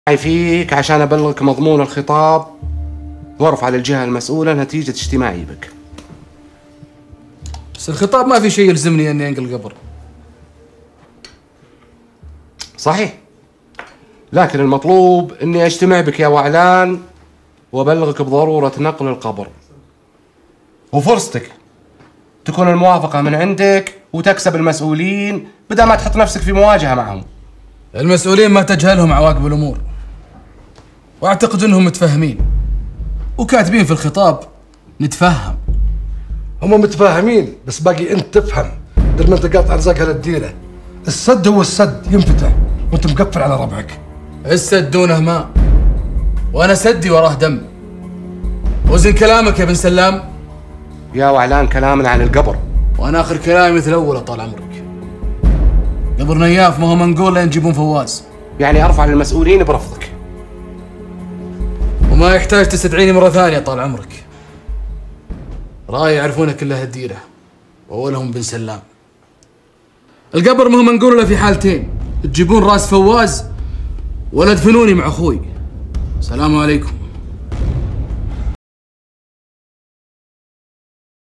فيك عشان أبلغك مضمون الخطاب وارفع للجهة المسؤولة نتيجة اجتماعي بك. بس الخطاب ما في شيء يلزمني اني انقل قبر. صحيح، لكن المطلوب اني اجتمع بك يا وعلان وابلغك بضرورة نقل القبر، وفرصتك تكون الموافقة من عندك وتكسب المسؤولين بدل ما تحط نفسك في مواجهة معهم. المسؤولين ما تجهلهم عواقب الامور، واعتقد انهم متفاهمين وكاتبين في الخطاب نتفهم. هم متفاهمين بس باقي انت تفهم. بدل ما انت قاطع رزقها للديره، السد هو السد ينفتح وانت مقفل على ربعك. السد دونه ماء وانا سدي وراه دم. وزن كلامك يا بن سلام. يا وعلان كلامنا عن القبر، وانا اخر كلامي مثل اول طال عمرك. قبر نياف ما هو منقول لين تجيبون فواز. يعني ارفع للمسؤولين برفضك وما يحتاج تستدعيني مرة ثانية طال عمرك. راي يعرفونه كلها الديرة واولهم بن سلام. القبر ما هو منقول الا في حالتين، تجيبون راس فواز ولا تدفنوني مع اخوي. السلام عليكم.